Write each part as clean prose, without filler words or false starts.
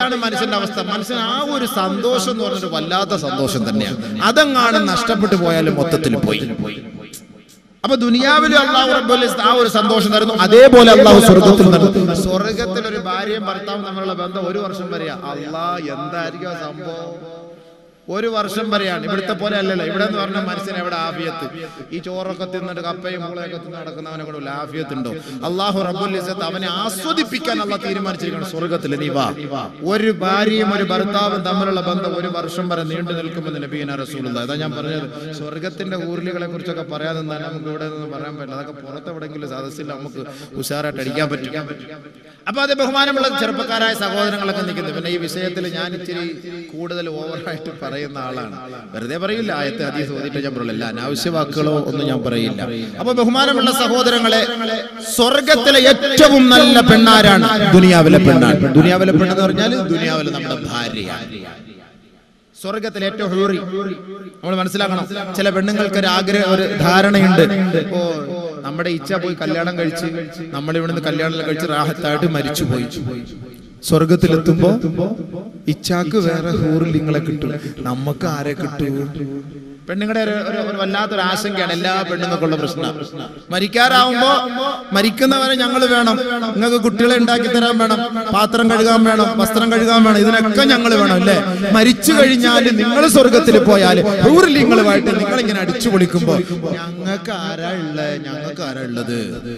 ഇതാണ് മനുഷ്യന്റെ അവസ്ഥ. മനുഷ്യൻ ആ ഒരു സന്തോഷം എന്ന് പറഞ്ഞൊരു വല്ലാത്ത സന്തോഷം തന്നെയാണ്. അതെങ്ങാനും നഷ്ടപ്പെട്ടു പോയാലും മൊത്തത്തിൽ പോയി. അപ്പൊ ദുനിയാവിൽ അള്ളാഹു റബ്ബുൽ ഇസ്സത്ത് ആ ഒരു സന്തോഷം തരുന്നു. അതേപോലെ അള്ളാഹു സ്വർഗത്തിൽ തരുന്നു. സ്വർഗത്തിൽ ഒരു ഭാര്യയും ഭർത്താവും തമ്മിലുള്ള ബന്ധം 1 വർഷം വരെയാ. അള്ളാഹ് എന്തായിരിക്കും സംഭവം? 1 വർഷം വരെയാണ്. ഇവിടുത്തെ പോലെ അല്ലല്ലോ. ഇവിടെ എന്ന് പറഞ്ഞാൽ മനുഷ്യൻ എവിടെ ആഫിയത്ത്? ഈ ചോറൊക്കെ തിന്നിട്ട് കപ്പയും മുളയൊക്കെ തിന്ന് നടക്കുന്നവനെ കൊണ്ട് ആഫിയത്ത് ഉണ്ടോ? അള്ളാഹു റബ്ബുൽ ഇസ്സത്ത് അവനെ ആസ്വദിപ്പിക്കാൻ അള്ളാഹ് തീരുമാനിച്ചിരിക്കണം സ്വർഗത്തിൽ. നീ വാ, ഒരു ഭാര്യയും ഒരു ഭർത്താവും തമ്മിലുള്ള ബന്ധം 1 വർഷം വരെ നീണ്ടു നിൽക്കുമെന്ന് നബിയുനാ റസൂലുള്ളാഹി. അതാ ഞാൻ പറഞ്ഞത്, സ്വർഗത്തിന്റെ ഊർലികളെ കുറിച്ചൊക്കെ പറയാതെ നമുക്ക് ഇവിടെ നിന്ന് പറയാൻ പറ്റില്ല. അതൊക്കെ പുറത്തെവിടെങ്കിലും സദസ്സിൽ നമുക്ക് ഉഷാറായിട്ട് അടിക്കാൻ പറ്റും. അപ്പൊ അത് ബഹുമാനമുള്ള ചെറുപ്പക്കാരായ സഹോദരങ്ങളൊക്കെ നിൽക്കുന്നത്. പിന്നെ ഈ വിഷയത്തിൽ ഞാൻ ഇച്ചിരി കൂടുതൽ ഓവറായിട്ട് പറയുന്ന ആളാണ്. വെറുതെ പറയില്ല, ആയത്തെ ഹദീസ് ഓതിയിട്ട് ഞാൻ പറയില്ല, അനാവശ്യ വാക്കുകളോ ഒന്നും ഞാൻ പറയില്ല. അപ്പൊ ബഹുമാനമുള്ള സഹോദരങ്ങളെ, സ്വർഗത്തിലെ ഏറ്റവും നല്ല പെണ്ണാരാണ്? ദുനിയാവിലെ പെണ്ണാണ്. ദുനിയാവിലെ പെണ്ണെന്ന് പറഞ്ഞാൽ ദുനിയാവിലെ നമ്മുടെ ഭാര്യയാണ്. സ്വർഗത്തിലെ ഏറ്റവും ഹൂറി നമ്മൾ മനസ്സിലാക്കണം. ചില പെണ്ണുങ്ങൾക്ക് ഒരു ആഗ്രഹം, ഒരു ധാരണയുണ്ട്, ഓ നമ്മുടെ ഇച്ഛ പോയി കല്യാണം കഴിച്ച് നമ്മളിവിടുന്ന് കല്യാണം കഴിച്ച് റാഹത്തായിട്ട് മരിച്ചുപോയി. സ്വർഗത്തിലെത്തുമ്പോ ഇച്ഛാക്ക് വേറെ ഹൂറിലിങ്ങളെ കിട്ടും, നമുക്ക് ആരെ കിട്ടൂ? പെണ്ണുങ്ങളുടെ ഒരു വല്ലാത്തൊരു ആശങ്കയാണ് എല്ലാ പെണ്ണുങ്ങൾക്കുള്ള പ്രശ്നം. മരിക്കാറാവുമ്പോ മരിക്കുന്നവരെ ഞങ്ങൾ വേണം, നിങ്ങൾക്ക് കുട്ടികളെ ഉണ്ടാക്കി തരാൻ വേണം, പാത്രം കഴുകാൻ വേണം, വസ്ത്രം കഴുകാൻ വേണം, ഇതിനൊക്കെ ഞങ്ങൾ വേണം അല്ലേ? മരിച്ചു കഴിഞ്ഞാൽ നിങ്ങൾ സ്വർഗത്തിൽ പോയാൽ ഹൂറിലിങ്ങളുമായിട്ട് നിങ്ങളിങ്ങനെ അടിച്ചു പൊളിക്കുമ്പോ ഞങ്ങൾക്ക് ആരാ ഉള്ളത്?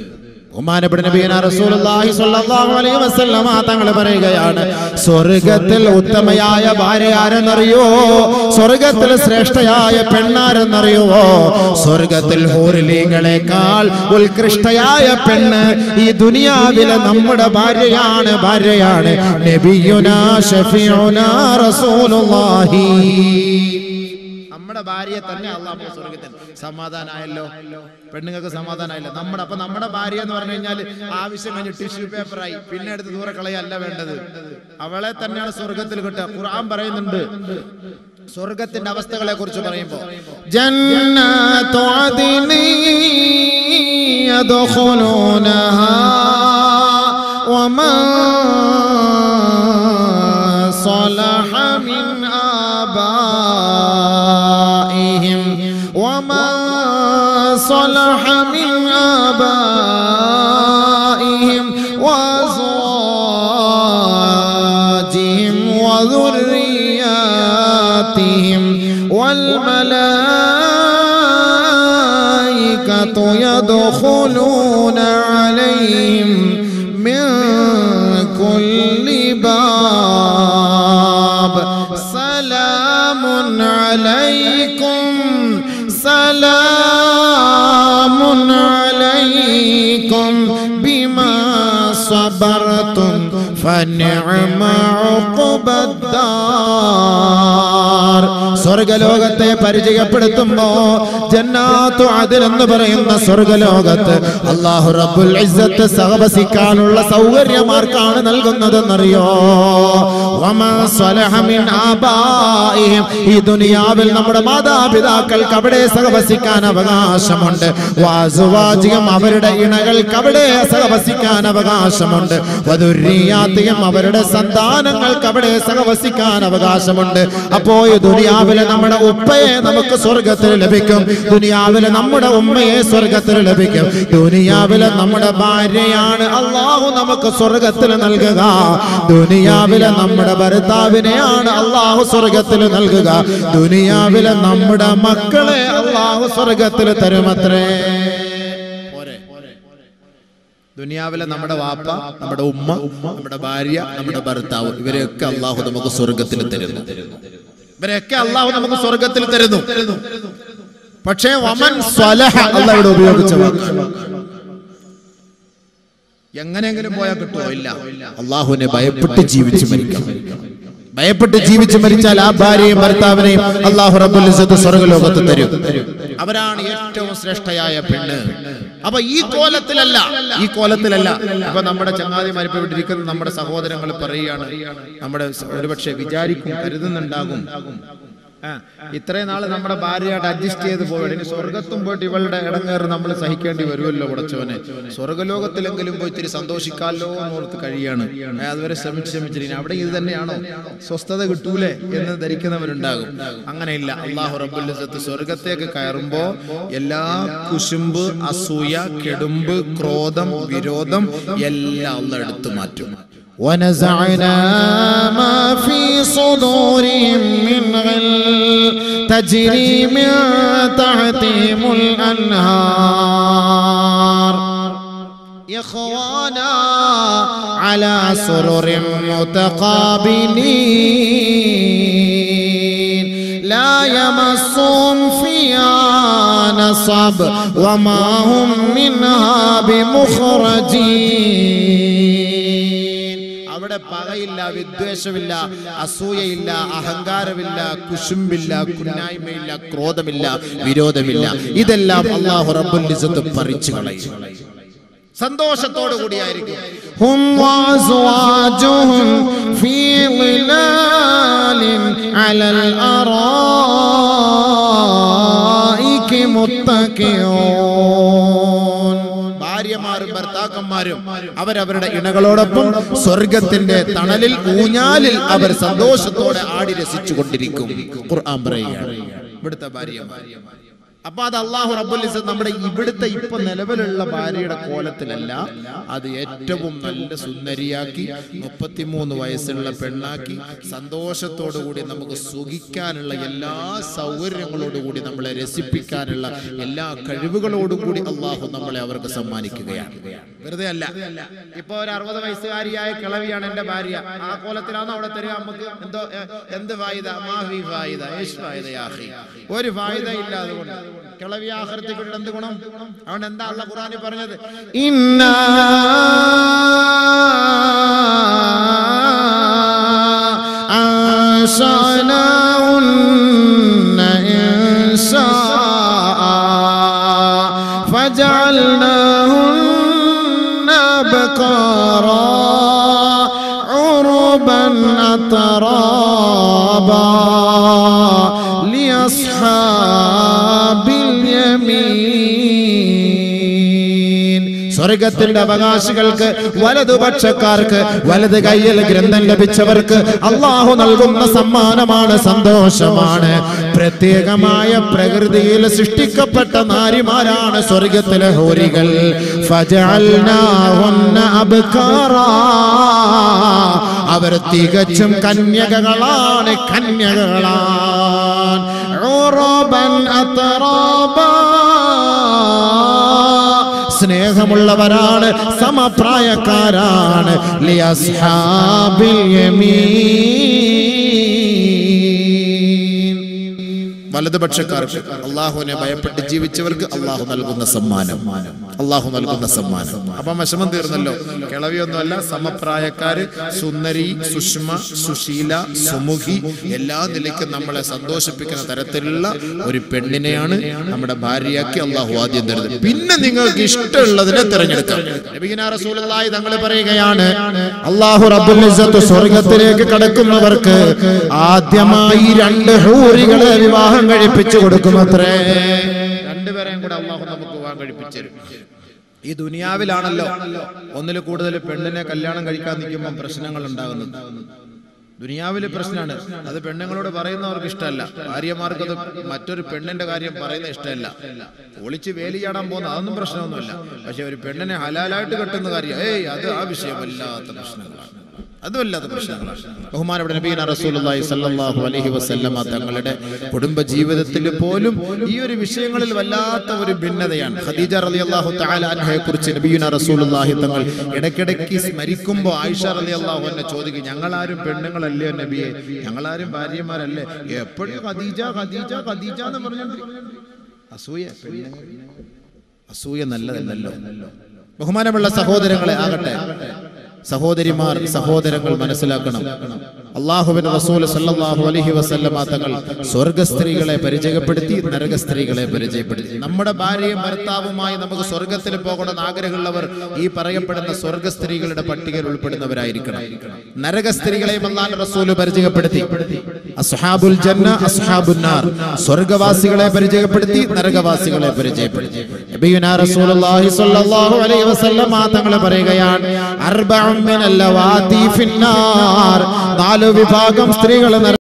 തങ്ങൾ പറയുകയാണ്, സ്വർഗത്തിൽ ഉത്തമയായ ഭാര്യ ആരെന്നറിയോ? സ്വർഗത്തിൽ ശ്രേഷ്ഠയായ പെണ്ണാരെന്നറിയോ? സ്വർഗത്തിൽ ഹൂറിലീങ്ങളെക്കാൾ ഉത്കൃഷ്ടയായ പെണ്ണ് ഈ ദുനിയാവിലെ നമ്മുടെ ഭാര്യയാണ്. നബിയുനാ ഷഫീഉനാ റസൂലുള്ളാഹി. നമ്മുടെ ഭാര്യയെ തന്നെ അല്ലാഹു സ്വർഗത്തിൽ സമാധാനമായല്ലോ, പെണ്ണുങ്ങൾക്ക് സമാധാനമായില്ല. നമ്മുടെ ഭാര്യ എന്ന് പറഞ്ഞു കഴിഞ്ഞാൽ ആവശ്യം കഴിഞ്ഞ് ടിഷ്യൂ പേപ്പറായി, പിന്നെ എടുത്ത് ദൂരെ കളയല്ല വേണ്ടത്. അവളെ തന്നെയാണ് സ്വർഗത്തിൽ കിട്ടുക. ഖുർആൻ പറയുന്നുണ്ട് സ്വർഗത്തിന്റെ അവസ്ഥകളെ കുറിച്ച് പറയുമ്പോ, ജന്നത്തു അദ്നി യദ്ഖുലൂനഹാ വമാ صلح من آبائهم ومن صلح من آبائهم وأزواجهم وذرياتهم والملائكة يدخلون عليهم من كل باب سلام عليكم سلام عليكم بما صبرتم فنعم عقبى الدار. സ്വർഗലോകത്തെ പരിചയപ്പെടുത്തുമ്പോ ജന്നാത്തു അദ്ൻ എന്ന് പറയുന്ന സ്വർഗലോകത്ത് അല്ലാഹു റബ്ബുൽ ഇസ്സത്ത് സഹവസിക്കാനുള്ള സൗകര്യമാർക്കാണ് നൽകുന്നതെന്നറിയോ? വമാ സ്വലഹ മിൻ ആബാഇഹിം, ഈ ദുനിയാവിൽ നമ്മുടെ മാതാപിതാക്കൾക്ക് അവിടെ സഹവസിക്കാൻ അവകാശമുണ്ട്. വഅസ്വാജിഹിം, അവരുടെ ഇണകൾക്ക് അവിടെ സഹവസിക്കാൻ അവകാശമുണ്ട്. വദുർരിയാതിഹിം, അവരുടെ സന്താനങ്ങൾക്ക് അവിടെ സഹവസിക്കാൻ അവകാശമുണ്ട്. അപ്പോ ഈ ദുനിയാവിലെ നമ്മുടെ ഉപ്പയെ നമുക്ക് സ്വർഗത്തിൽ ലഭിക്കും, ദുനിയാവിലെ നമ്മുടെ ഉമ്മയെ സ്വർഗത്തിൽ ലഭിക്കും. ദുനിയാവിലെ നമ്മുടെ ഭാര്യയാണ് അല്ലാഹു നമുക്ക് സ്വർഗത്തിൽ നൽകുക. ദുനിയാവിലെ നമ്മുടെ ഭർത്താവിനെയാണ് അല്ലാഹു സ്വർഗത്തിൽ നൽകുക. ദുനിയാവിലെ നമ്മുടെ മക്കളെ അല്ലാഹു സ്വർഗത്തിൽ തരുമത്രേ. ദുനിയാവിലെ നമ്മുടെ വാപ്പ, നമ്മുടെ ഉമ്മ, നമ്മുടെ ഭാര്യ, നമ്മുടെ ഭർത്താവ്, ഇവരെയൊക്കെ അല്ലാഹു നമുക്ക് സ്വർഗത്തിൽ തരുന്നു. ഇവരെയൊക്കെ അല്ലാഹു നമുക്ക് സ്വർഗത്തിൽ തരുന്നു. പക്ഷേ വമൻ സ്വലഹ അല്ലാഹു ഇവിടെ ഉപയോഗിച്ച വാക്ക് എങ്ങനെയെങ്കിലും പോയാൽ കിട്ടുമോ? ഇല്ല. അല്ലാഹുവിനെ ഭയപ്പെട്ട് ജീവിച്ച് മരിക്കണം. ഭയപ്പെട്ട് ജീവിച്ച് മരിച്ചാൽ ആ ഭാര്യയും ഭർത്താവിനെയും അല്ലാഹു റബ്ബുൽ ഇസ്സത്ത് സ്വർഗ്ഗലോകത്ത് തരും. അവരാണ് ഏറ്റവും ശ്രേഷ്ഠയായ പെണ്ണ്. അപ്പൊ ഈ കോലത്തിലല്ല. അപ്പൊ നമ്മുടെ ചങ്ങാതിമാർ ഇപ്പൊ ഇവിടെ ഇരിക്കുന്ന നമ്മുടെ സഹോദരങ്ങൾ പറയുകയാണ്, നമ്മുടെ ഒരുപക്ഷെ വിചാരിക്കും, കരുതുന്നുണ്ടാകും, ഇത്രയും നാള് നമ്മുടെ ഭാര്യയായിട്ട് അഡ്ജസ്റ്റ് ചെയ്ത് പോവുകയാണ്. ഇനി സ്വർഗത്തും പോയിട്ട് ഇവളുടെ ഇടങ്ങേറ് നമ്മൾ സഹിക്കേണ്ടി വരുമല്ലോ പടച്ചവനെ. സ്വർഗലോകത്തിലെങ്കിലും പോയി ഇത്തിരി സന്തോഷിക്കാമല്ലോ എന്നോർത്ത് കഴിയാണ്. അതുവരെ ശ്രമിച്ചിരിക്കും. അവിടെ ഇത് തന്നെയാണോ, സ്വസ്ഥത കിട്ടൂലേ എന്ന് ധരിക്കുന്നവരുണ്ടാകും. അങ്ങനെയില്ല. അല്ലാഹു റബ്ബുൽ ഇസ്സത്ത് സ്വർഗത്തേക്ക് കയറുമ്പോ എല്ലാ കുശുമ്പ്, അസൂയ, കെടുമ്പ്, ക്രോധം, വിരോധം എല്ലാം അല്ലാഹു എടുത്തു മാറ്റും. ونزعنا ما في صدورهم من غل تجري من تحتهم الأنهار إخوانا على سرر متقابلين لا يمسهم فيها نصب وما هم منها بمخرجين. അവിടെ പകയില്ല, വിദ്വേഷമില്ല, അസൂയയില്ല, അഹങ്കാരമില്ല, കുശുമ്പില്ല, കുന്നായ്മയില്ല, ക്രോധമില്ല, വിരോധമില്ല. ഇതെല്ലാം അല്ലാഹു റബ്ബുൽ ഇസ്സത്ത് പറിച്ചു കളയും. സന്തോഷത്തോടു കൂടിയായിരിക്കും. ഹും വഅസ്വാജുഹും ഫീ ളിലാലിൻ അലൽ അറായികി മുത്തഖിഊൻ. ഭാര്യമാരും ഭർത്താക്കന്മാരും അവരവരുടെ ഇണകളോടൊപ്പം സ്വർഗത്തിന്റെ തണലിൽ, ഊഞ്ഞാലിൽ അവർ സന്തോഷത്തോടെ ആടി രസിച്ചു കൊണ്ടിരിക്കും. ഖുർആൻ പറയുകയാണ് ഇവിടുത്തെ ഭാര്യമാർ. അപ്പൊ അത് അല്ലാഹു റബ്ബുൽ ഇസ്സത്ത് നമ്മുടെ ഇവിടുത്തെ ഇപ്പൊ നിലവിലുള്ള ഭാര്യയുടെ കോലത്തിലല്ല, അത് ഏറ്റവും നല്ല സുന്ദരിയാക്കി 33 വയസ്സുള്ള പെണ്ണാക്കി സന്തോഷത്തോടുകൂടി നമുക്ക് സുഖിക്കാനുള്ള എല്ലാ സൗകര്യങ്ങളോടുകൂടി നമ്മളെ രസിപ്പിക്കാനുള്ള എല്ലാ കഴിവുകളോടുകൂടി അല്ലാഹു നമ്മളെ അവർക്ക് സമ്മാനിക്കുകയാണ്. വെറുതെ അല്ല. ഇപ്പൊ ഒരു 60 വയസ്സുകാരിയായ കിളവിയാണ് എന്റെ ഭാര്യ, ആ കോലത്തിലാണ് അവിടെ തരിക. നമുക്ക് എന്ത് ഫായിദ? മാഫി ഫായിദ, യേശ് ഫായിദ യാഖി. ഒരു ഫായിദ ഇല്ല. അതുകൊണ്ട് കിളവി ആഖിറത്തിൽ കിട്ടുന്ന എന്ത് ഗുണം? അതുകൊണ്ട് എന്താ അല്ലാഹു ഖുർആനിൽ പറഞ്ഞത്? ഇന്നാ അൻശഅനാഹുന്ന ഇൻശാഅ ഫജഅൽനാഹുന്ന ബഖാറാ ഉറുബൻ അത്റാബാ ലിഅസ്ഹാബിൽ യമീൻ. സ്വർഗത്തിന്റെ അവകാശികൾക്ക്, വലതുപക്ഷക്കാർക്ക്, വലത് കയ്യിൽ ഗ്രന്ഥം ലഭിച്ചവർക്ക് അല്ലാഹു നൽകുന്ന സമ്മാനമാണ്, സന്തോഷമാണ്. പ്രത്യേകമായ പ്രകൃതിയിൽ സൃഷ്ടിക്കപ്പെട്ട നാരിമാരാണ് സ്വർഗത്തിലെ ഹൂറികൾ. ഫജഅൽനാഹുന്ന അബ്കാറാ. അവർ തികച്ചും കന്യകകളാണ്, കന്യകകളാണ്. ഉറബൻ അത്റാബാ. സ്നേഹമുള്ളവരാണ്, സമപ്രായക്കാരാണ്. ലിഅസ്ഹാബിൽ യമീൻ. വലതുപക്ഷക്കാർക്ക്, അള്ളാഹുവിനെ ഭയപ്പെട്ട് ജീവിച്ചവർക്ക് അള്ളാഹു നൽകുന്ന സമ്മാനം, അള്ളാഹു നൽകുന്ന സമ്മാനം. അപ്പം വിഷമം തീർന്നല്ലോ. കിളവിയൊന്നുമല്ല, സമപ്രായക്കാര്, സുന്ദരി, സുഷ്മ, സുശീല, സുമുഖി, എല്ലാ നിലയ്ക്കും നമ്മളെ സന്തോഷിപ്പിക്കുന്ന തരത്തിലുള്ള ഒരു പെണ്ണിനെയാണ് നമ്മുടെ ഭാര്യയാക്കി അള്ളാഹു ആദ്യം തരുന്നത്. പിന്നെ നിങ്ങൾക്ക് ഇഷ്ടമുള്ളതിനെ തിരഞ്ഞെടുക്കാം. നബിയുനാ റസൂലുള്ളാഹി തങ്ങൾ പറയുകയാണ്, അല്ലാഹു റബ്ബുൽ ഇസ്സത്ത് സ്വർഗ്ഗത്തിലേക്ക് കടക്കുന്നവർക്ക് ആദ്യമായി 2 ഹൂറികളെ വിവാഹം കഴിപ്പിച്ചു കൊടുക്കുമത്രേ. 2 പേരെയും കൂടെ അള്ളാഹു നമുക്ക് വിവാഹം കഴിപ്പിച്ചു തരും. ഈ ദുനിയാവിലാണല്ലോ ഒന്നിൽ കൂടുതൽ പെണ്ണിനെ കല്യാണം കഴിക്കാൻ നിൽക്കുമ്പോൾ പ്രശ്നങ്ങൾ ഉണ്ടാകുന്നത്. ദുനിയാവിലെ പ്രശ്നമാണ് അത്. പെണ്ണുങ്ങളോട് പറയുന്നവർക്ക് ഇഷ്ടമല്ല, ഭാര്യമാർക്കത് മറ്റൊരു പെണ്ണിന്റെ കാര്യം പറയുന്നത് ഇഷ്ടമല്ല. ഒളിച്ച് വേലി ചാടാൻ പോകുന്ന അതൊന്നും പ്രശ്നമൊന്നുമില്ല. പക്ഷെ ഒരു പെണ്ണിനെ ഹലാലായിട്ട് കെട്ടുന്ന കാര്യം, അത് ആ വിഷയമല്ലാത്ത പ്രശ്നങ്ങളാണ്, അതുമല്ലാത്ത പ്രശ്നങ്ങളാണ്. ബഹുമാനപ്പെട്ട നബിയുനാ റസൂലുള്ളാഹി സ്വല്ലല്ലാഹു അലൈഹി വസല്ലമ തങ്ങളുടെ കുടുംബ ജീവിതത്തിൽ പോലും ഈ ഒരു വിഷയങ്ങളിൽ വല്ലാത്ത ഒരു ഭിന്നതയാണ്. ഖദീജ റളിയല്ലാഹു തആല അൻഹയെ കുറിച്ച് നബിയുനാ റസൂലുള്ളാഹി തങ്ങൾ ഇടയ്ക്കിടയ്ക്ക് സ്മരിക്കുമ്പോൾ ആയിഷ റളിയല്ലാഹു അൻഹ ചോദിക്കും, ഞങ്ങളാരും പെണ്ണുങ്ങളല്ലേ നബിയെ, ഞങ്ങളാരും ഭാര്യമാരല്ലേ, എപ്പോഴും ഖദീജ ഖദീജ ഖദീജ എന്ന് പറഞ്ഞുകൊണ്ടിരിക്കും. അസൂയ നല്ലതല്ലല്ലോ. ബഹുമാനമുള്ള സഹോദരങ്ങളെ ആകട്ടെ, സഹോദരിമാർ, സഹോദരങ്ങൾ മനസ്സിലാക്കണം, അല്ലാഹുവിന്റെ റസൂൽ സല്ലല്ലാഹു അലൈഹി വസല്ലമ തങ്ങൾ സ്വർഗ്ഗ സ്ത്രീകളെ പരിചയപ്പെടുത്തി, നരക സ്ത്രീകളെ പരിചയപ്പെടുത്തി. നമ്മുടെ ഭാര്യയും ഭർത്താവുമായി നമുക്ക് സ്വർഗ്ഗത്തിൽ പോകണമെന്ന് ആഗ്രഹമുള്ളവർ ഈ പറയപ്പെടുന്ന സ്വർഗ്ഗ സ്ത്രീകളുടെ പട്ടികയിൽ ഉൾപ്പെടുന്നവരായിരിക്കണം. നരക സ്ത്രീകളെയും അല്ലാഹുവിന്റെ റസൂൽ പരിചയപ്പെടുത്തി. അസ്ഹാബുൽ ജന്ന അസ്ഹാബുൻ നാർ, സ്വർഗ്ഗവാസികളെ പരിചയപ്പെടുത്തി, നരകവാസികളെ പരിചയപ്പെടുത്തി. നബിയുനാ റസൂലുള്ളാഹി സ്വല്ലല്ലാഹു അലൈഹി വസല്ലമ തങ്ങൾ പറയുകയാണ്, അർബഉൻ മിനൽ ലവാതി ഫിന്നാർ, 4 വിഭാഗം സ്ത്രീകൾ